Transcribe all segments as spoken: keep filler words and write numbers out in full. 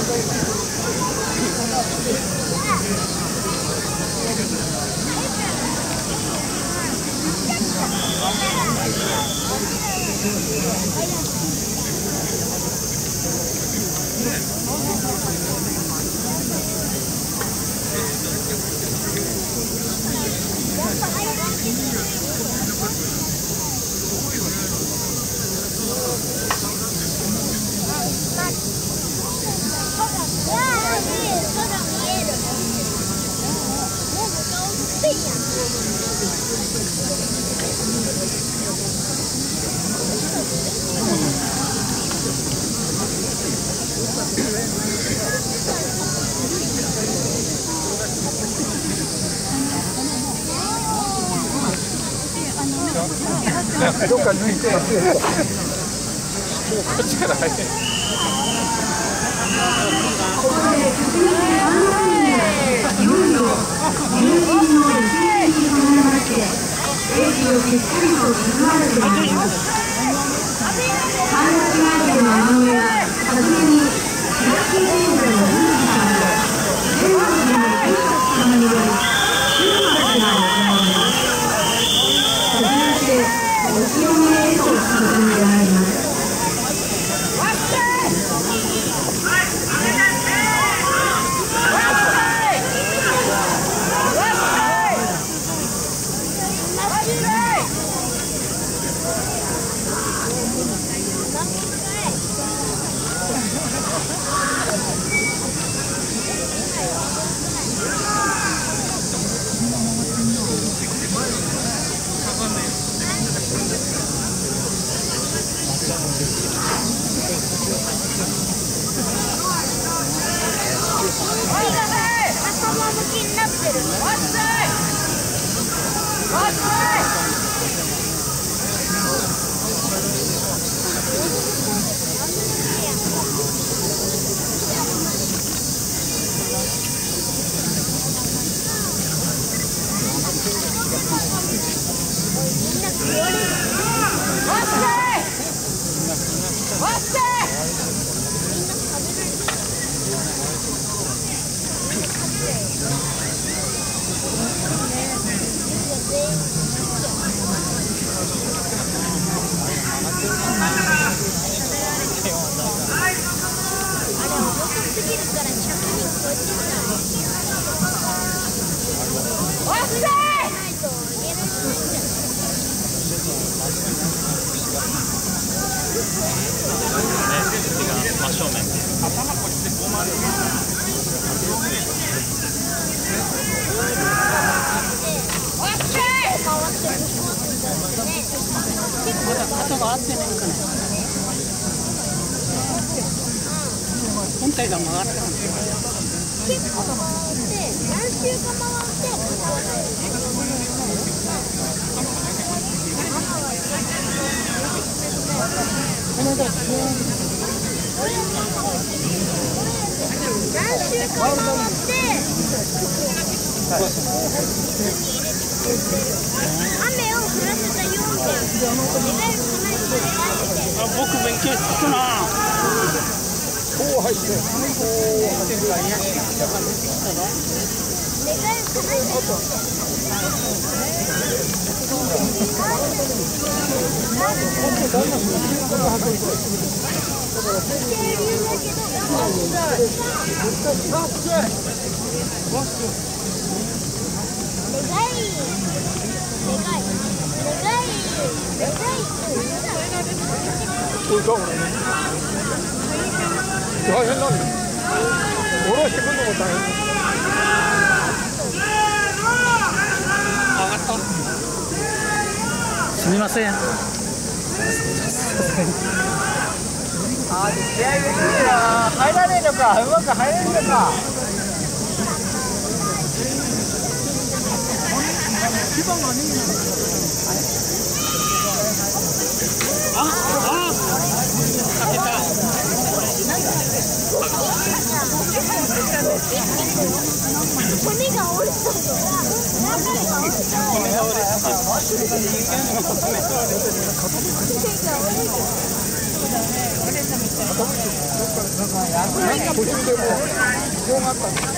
どっか抜いてますよ。こっちから入って。 本体が回ってる。 結構回って何周か回って何周か回って雨を降らせたように僕勉強してたな。 こう入って、こう入ってるから嫌になっちゃう。大変なんです。下ろしてくるのも大変。 上がった。すみません。 ああ、気合い入れてるな。入らねえのか、うまく入れるのか。 あ、あ、かけた。 骨が折れたぞ。 骨が折れた。 骨が折れた。 途中でもう異常があったんです。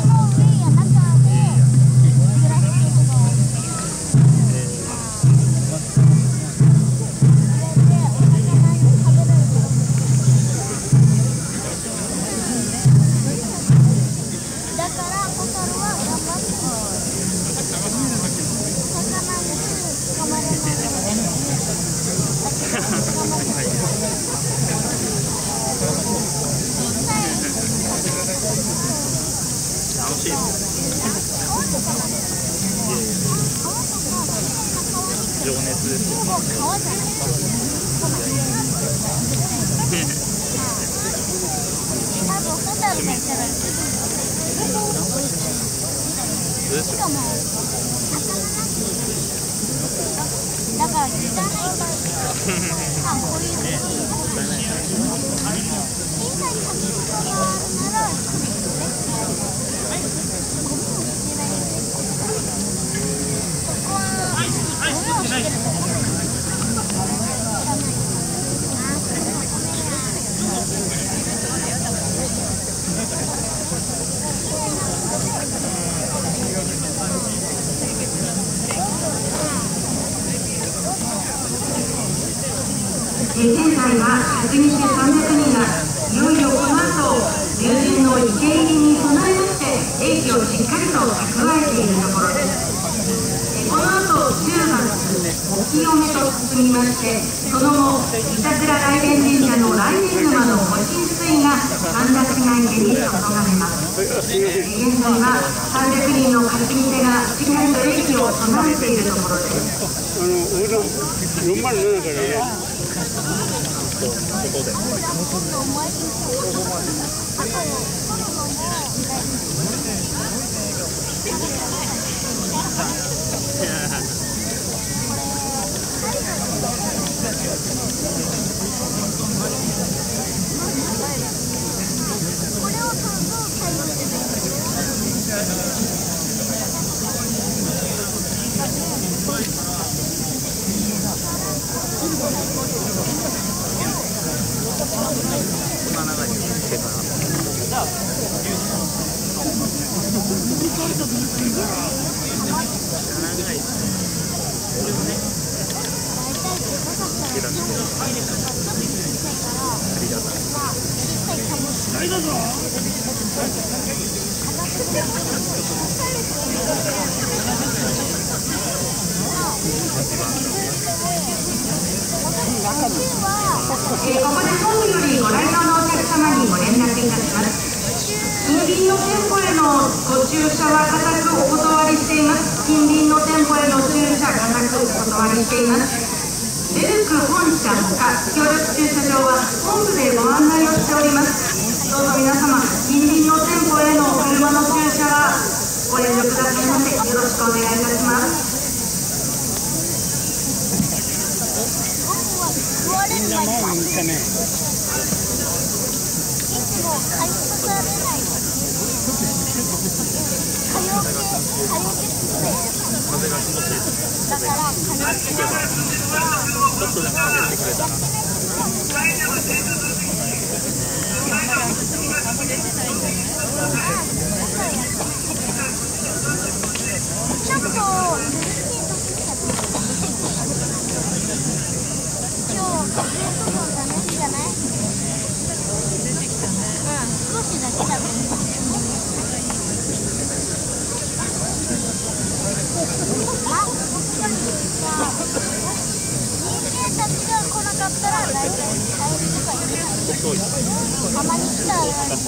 ま川じゃない。多分ホタルがいたら。しかもだから汚い。あ、こういう小さい滝とかならそこはゴミを捨てるところ。 現在はひゃくにん、さんびゃくにんがいよいよこの後友人の受け入れに備えまして英気をしっかりと蓄えているところです。この後じゅうがつお清めと進みましてその後板倉雷電神社の雷電沼のご神水が神田志願家に注がれます。現在はさんびゃくにんの勝ち手がしっかりと英気を備えているところです。 あの俺のよんまるななからね。ここで。 ここで本部よりご来場のお客様にご連絡いたします。近隣の店舗へのご駐車は固くお断りしています。近隣の店舗への駐車固くお断りしています。ベルク本社ほか協力駐車場は本部でご案内をしております。どうぞ皆様近隣の店舗への車の駐車はご遠慮くださいませ。よろしくお願いいたします。 みんなもん見てね。 いつも買い刺されないのに火曜日火曜日風が気持ちいい。 だから火曜日ちょっとでもかけてくれたら。 ちょっと今日は風ともダメじゃない？うん、少しだけだね。あ、人間たちが来なかったら大体帰りとか行けない。たまに来たら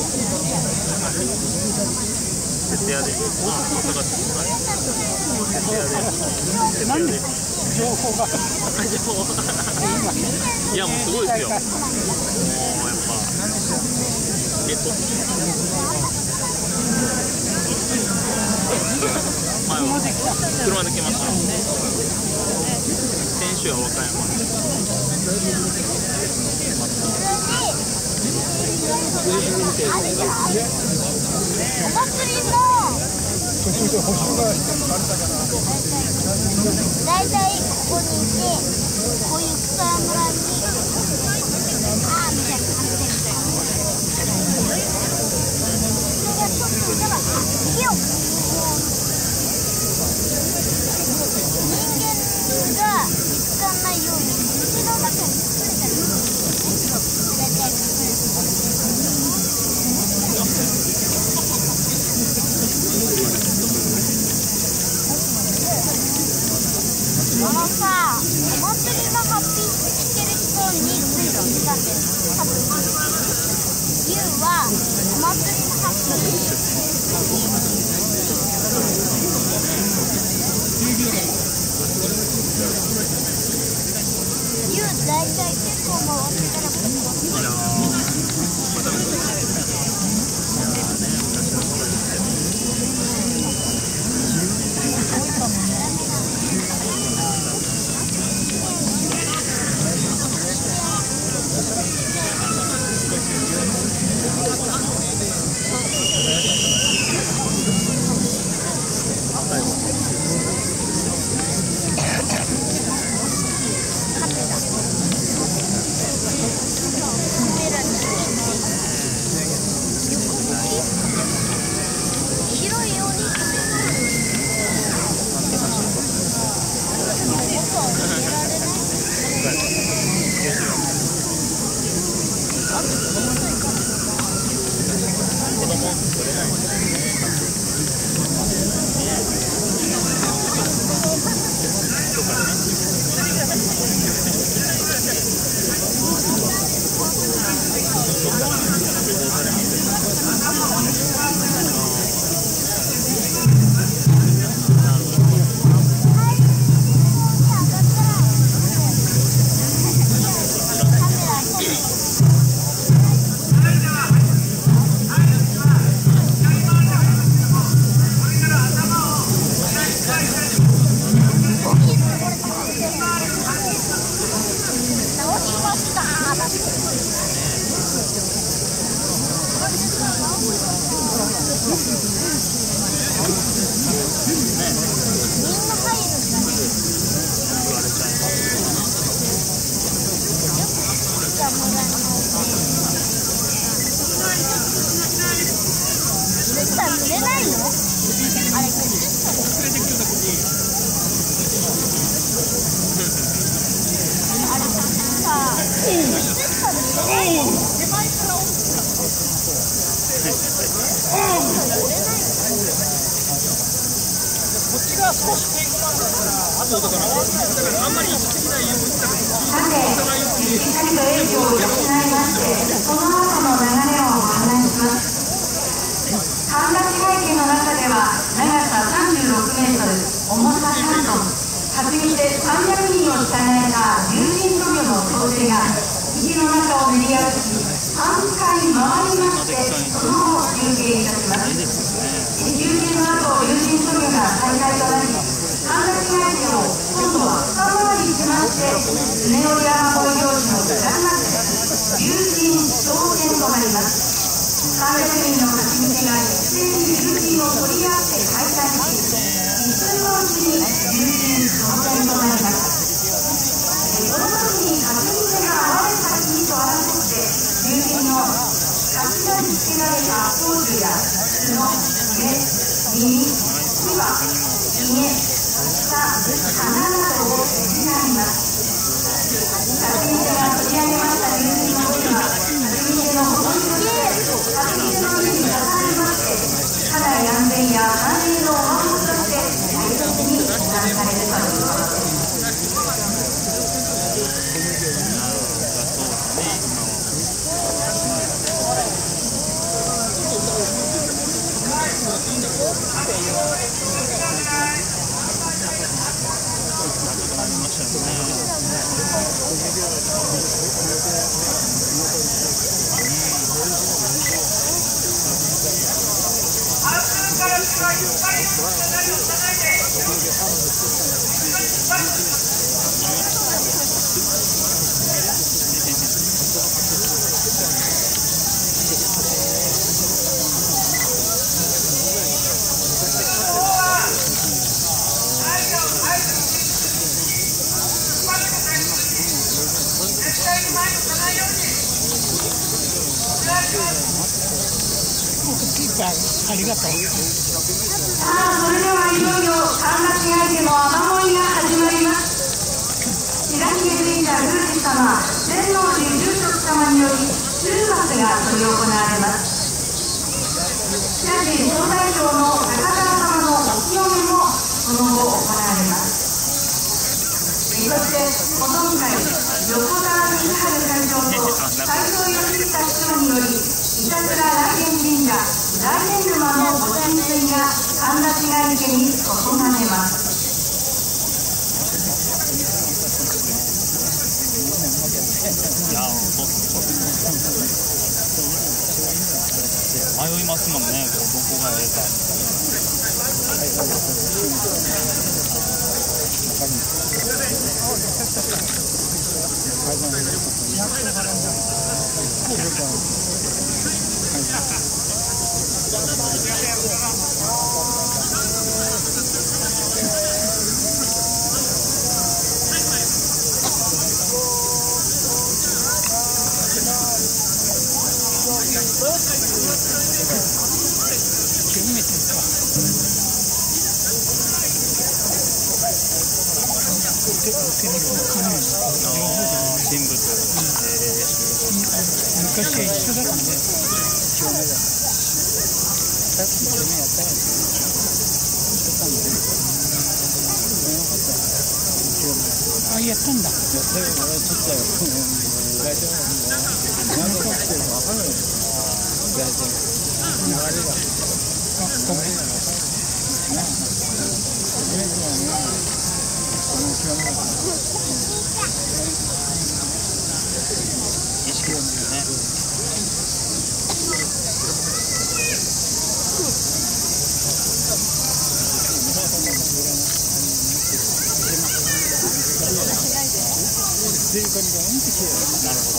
徹夜で。 なんで情報がいやもうすごいですよ。もうやっぱえっと前は車で来ました。先週は和歌山。 お祭りの大体ここにいてこういう草むらにあーみたいな感じでそれがちょっとだから火を人間が見つからないように土の中に隠れたりするんですよね。大体あのさ、お祭りのハッピーつける人に水路使ってる。多分ユウはお祭りのハッピー大体結構回ってたらこっちが少しテイクバンだったら、あとだからあんまり意識的な言うさて、しっかりとエースを養いまして、その後の流れをお話します。神田市街圏の中では、長ささんじゅうろくメートル、重ささんトン、担ぎ手さんびゃくにんを従えた有人渡魚の総勢が、池の中を練り歩き、さんかい回りまして、その後中継いたします。中継の後、有人渡魚が再開となり、神田市街圏を今度は二回りしまして、常折山越行事のクライマックス、有人昇天となります。さんびゃくにんの担ぎ手が一斉に有人を取り合って開催し、一分のうちに有人昇天となります。その時に担ぎ手が現れた日と争って、有人の頭につけられた宝珠や角、目、耳、牙、ひげ、舌、鼻などを失います。担ぎ手が取り上げました有人の手は、担ぎ手のほとんどで担ぎ手の上に出されまして、家内安全や繁栄のお守りとして大切に保管されるということです。 ありがとう。 さあ、それではいよいよ神田市街での雨乞いが始まります。白ひげ神社宮司様、天王寺住職様により中罰が執り行われます。しかし、総大将の高田様のお清めもその後行われます。そして保存会横澤光晴会長と斎藤義久市長により板倉来源神社大天沼の御神水が神田市街池に注がれます。 そうそう迷いますもんね、どこがええかみたいな。人物、 昔は一緒だからね。あ、やったんだ。やったよ、俺ちょっと大丈夫。何個来てるか分かるよ。大丈夫。流れが。あ、ごめん。 意識ですよね。なるほど。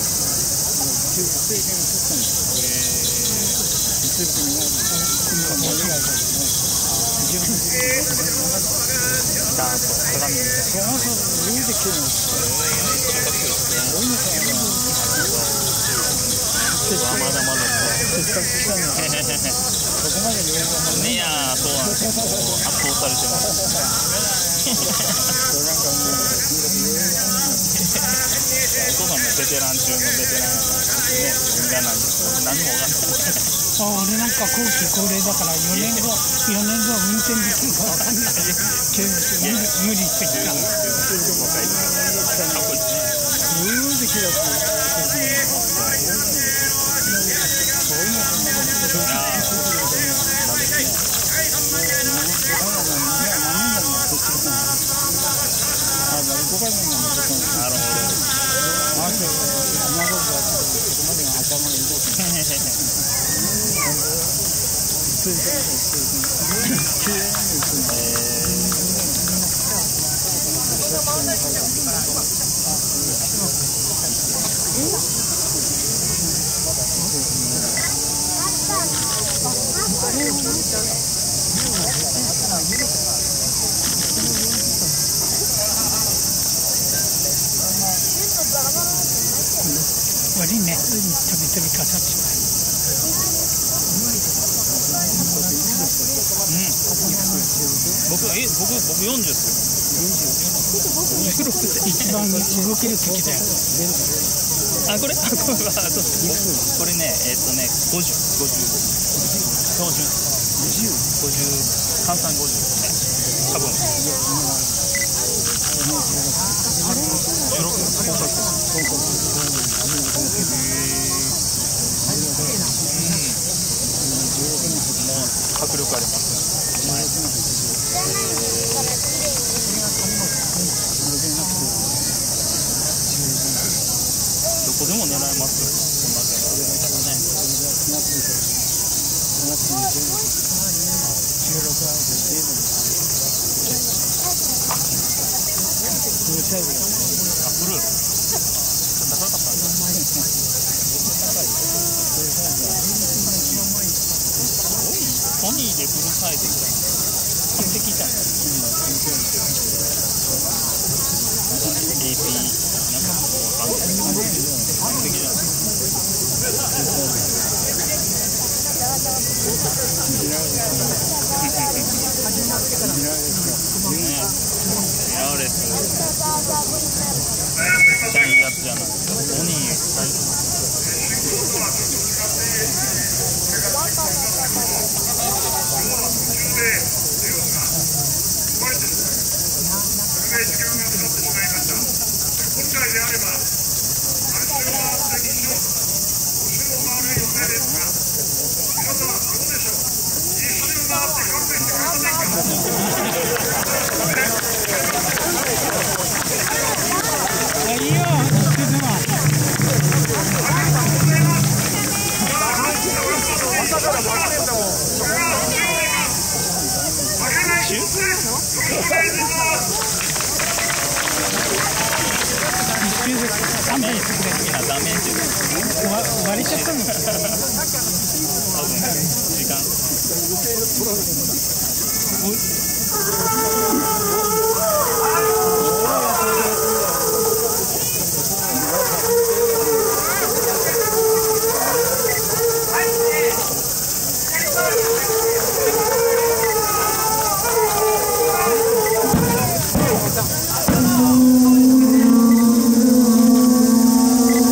ダーンと鏡みたいな。まだまだいやー、そうなんですよ。圧倒されてます。お父さんもベテラン中のベテランね、がなんですけど、何も分かんない。 あ、俺なんか後期高齢だからよねんご、よねんごは運転できるか分かんないけど、無理してきた。 かっこいいですね。なるほど。 悪いね、飛び飛びかさっちゃう。 うん。僕、え、僕、僕よんじゅうですよ。 一番動ける時だよ。 あ、これ、あ、これ、これね、えっとね、ごじゅう、ごじゅう。標準。ごじゅう、換算ごじゅうですね。多分。じゅうろく、高校生。迫力あります。どこでも狙えますよ。こんな点が出たらね。あ、フルール。高かったんだ。ソニーでフルサイズぐらい完璧じゃん。 エーピー なんかもうわかんないけど完璧じゃん。ミラーレスちゃいいやつじゃないですか。ソニー最高。 いいよ、 周でさんぷん作れる。 みんなダメージ終わ終わりちゃったの。 多分時間 「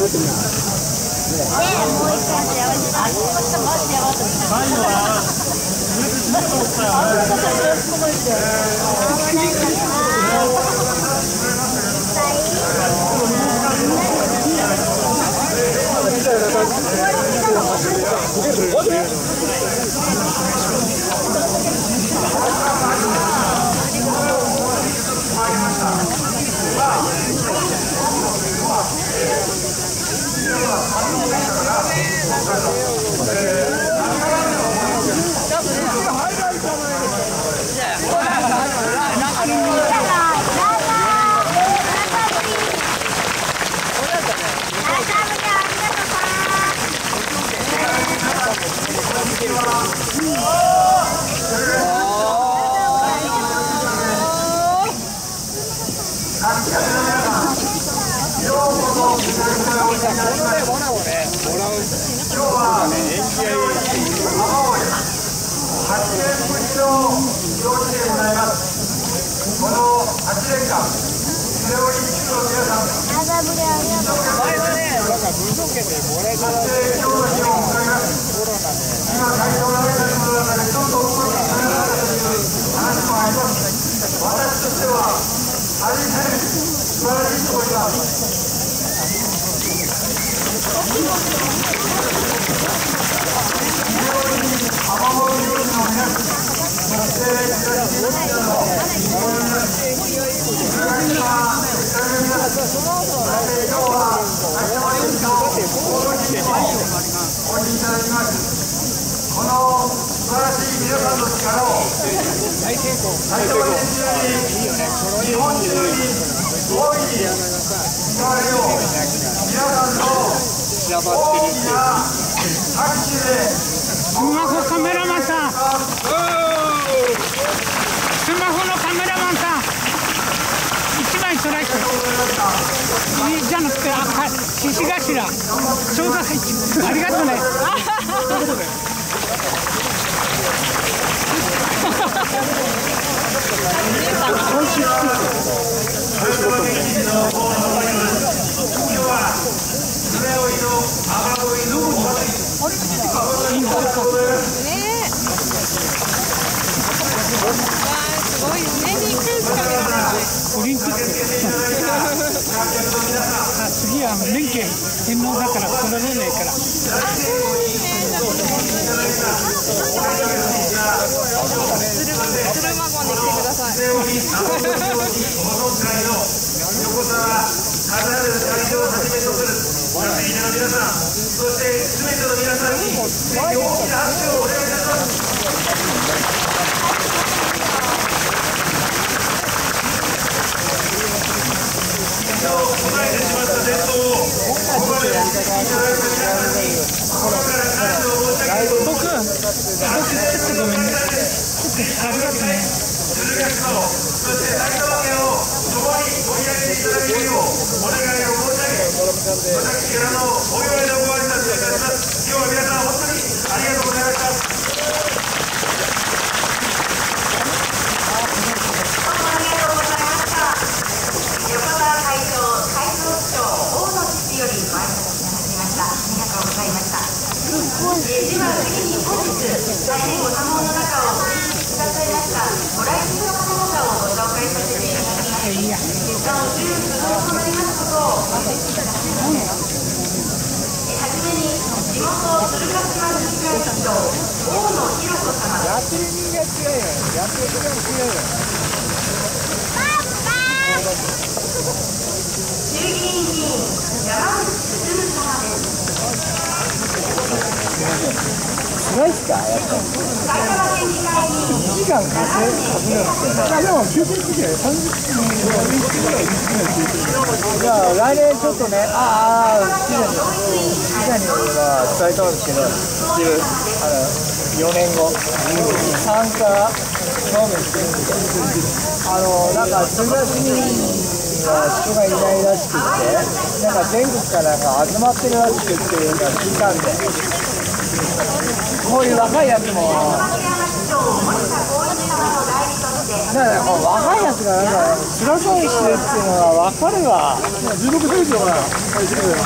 じゅうろくせい以上かな。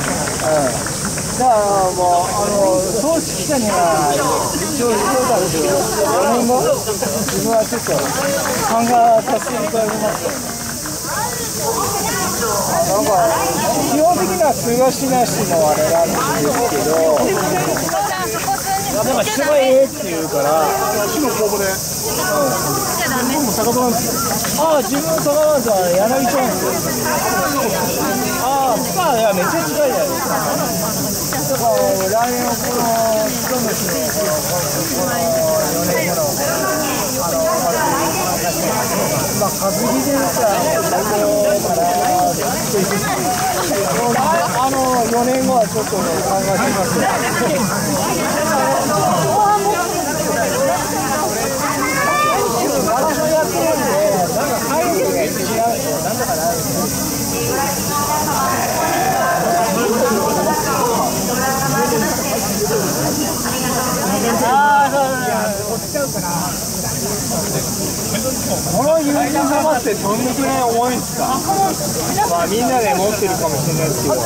じゃあもうあの葬式者には一応必要だけど、よねんご自分はちょっと参加させていただきます。なんか基本的には通話しなしのあれなんですけど、なんか人がええって言うから、市の公募で、自分も坂戸なんですよ。ああ、自分の坂戸なんですよ、柳町なんですよ。ああ、まあ、いや、めっちゃ近いじゃないですか。だから、来年はこの、一虫の、この、よねんごの、あの、まあ、稼ぎで言ったら、最高かな、あの、よねんごはちょっと考えてますよ。マラソンやってるんで、なんか体力が違うんですよ。なんとかなるんですよ。ああ、そうそう落ちちゃうかな。この友人様ってどんくらい重いんですか？まあみんなで持ってるかもしれないですけど。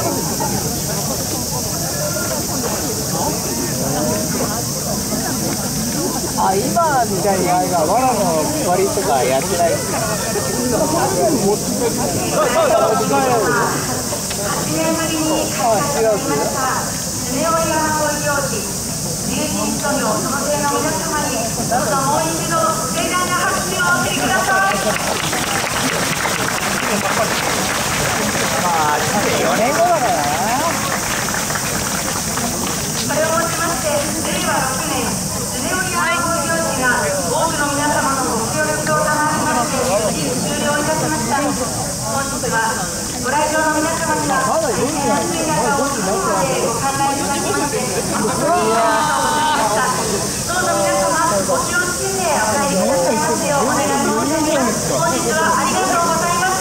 あ、今みたいにあれが藁の割りとかやってないですか？持ち帰れる。あ、違うですよ。友人とのその手の皆様にどうぞもう一度盛大な拍手をお送りください。まあよねんごだからな。これをもちましてれいわろくねんスネオリアの行事が多くの皆様のご協力を賜りまして無事終了いたしました。本日はご来場の皆様には大変暑い中お仕事でご観覧いただきまして誠にどうぞ皆様お気をつけてお帰りくださいますようお願い申し上げます。本日はありがとうございました。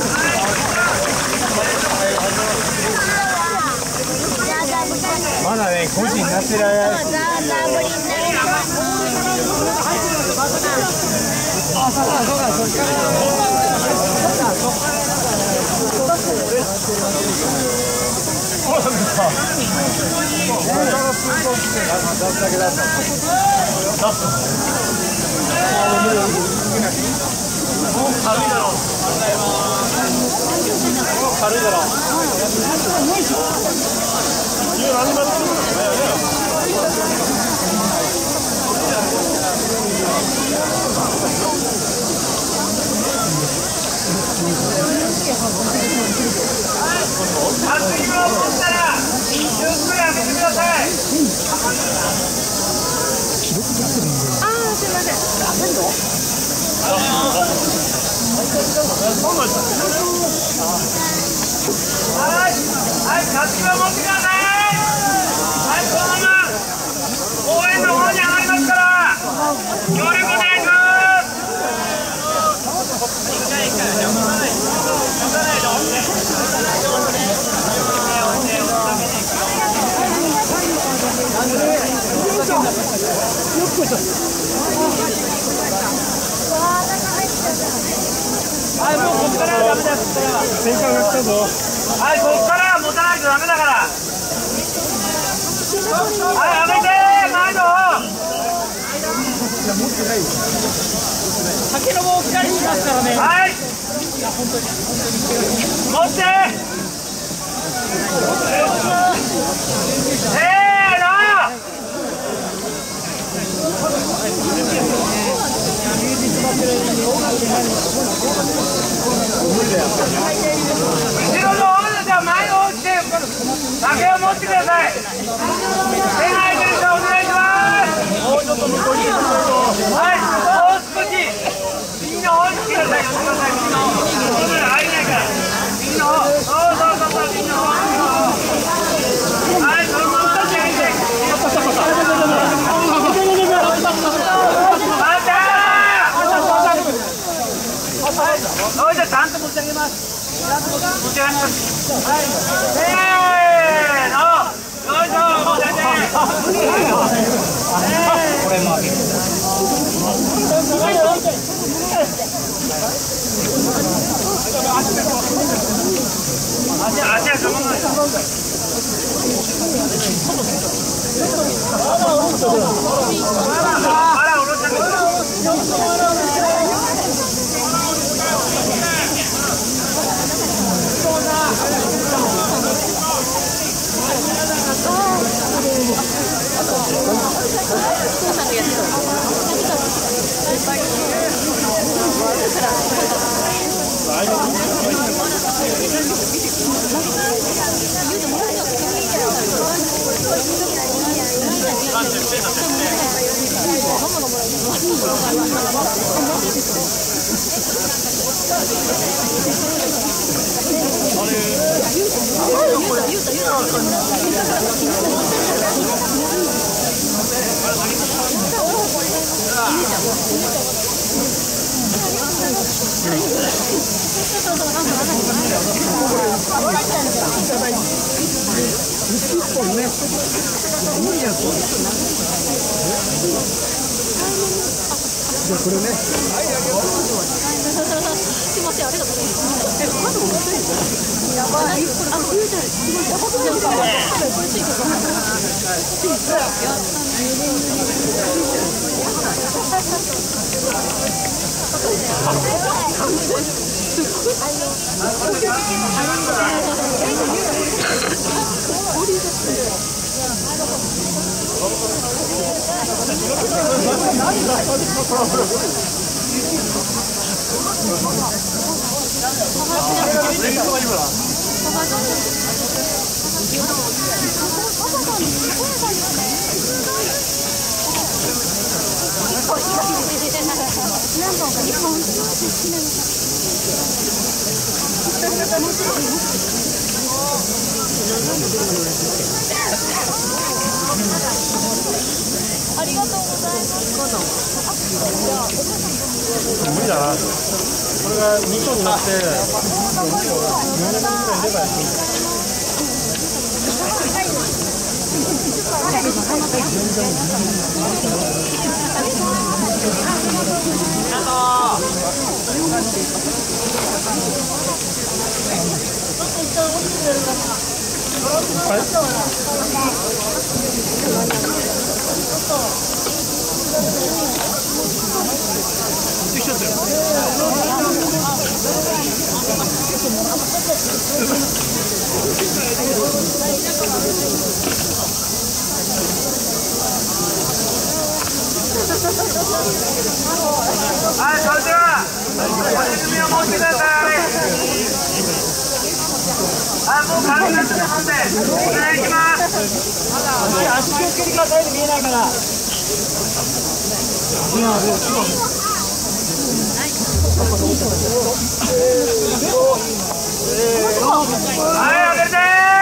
まだね、ごじになってられない。あ、そうかそうか、そっからそうなんですか。これから通行規制が出すだけだったんです。出す。軽いだろう。軽いだろう。厚木を持ったらゆっくり開けてください。ああ、すいません。はい、はい、厚木を持ってください。はい、このまま公園の方に上がりますから協力お願いします。はい、もうここからはダメだ。旋回が来たぞ。はい、ここからは持たないとダメだから。はい、やめてー、前の方。持ってないよ。酒の棒を左にしますからね。はい。持って。せーの。後ろの方では前の方来て酒を持ってください。手が空いてる人お願いします。もうちょっと向こうに行かないと。はい、もう少し右の方に来てください。右の方入れないから右の方。そうそうそうそう、右の方。はい、そのまま立ち上げて。はい、じゃあちゃんと持ち上げます。ちゃんと持ち上げます。はい、せーの、よいしょ、持ち上げて。これも上げる。足、足はかまない。 ありがとうございます。 無理だな。これがにトンになってよねんぐらい出ばやっていい。 はい、それではお沈みを持ってください。はい、もう軽くなってますんでお願いします。 足気をつけてくださいね、見えないから。 はい、上げて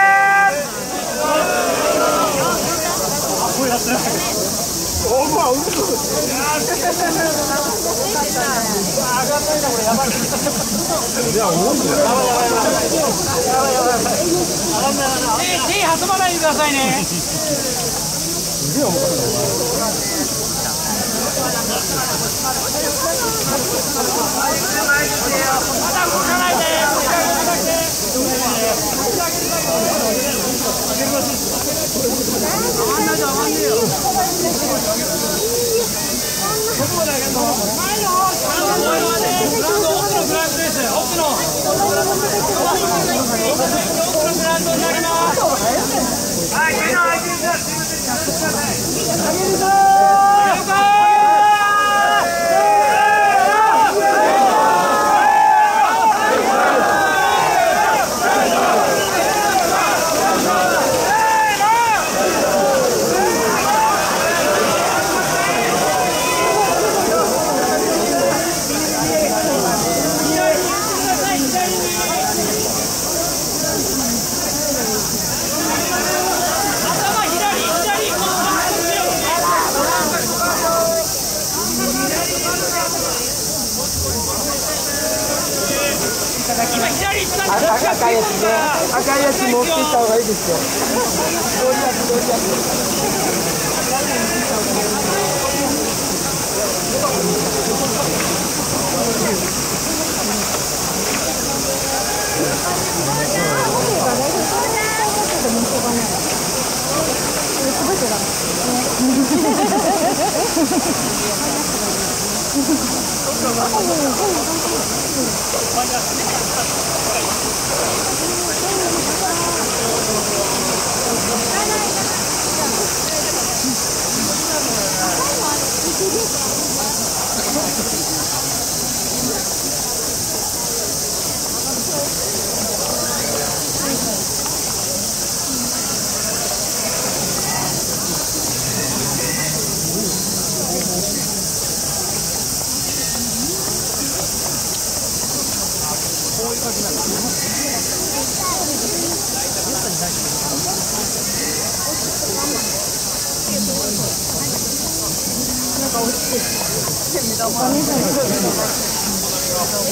手挟まないでくださいね。 はい、手の空いてる人はすいません、やってください。 赤いやつね、赤いやつ持っていった方がいいですよ。どういうやつ、どういうやお金じゃない。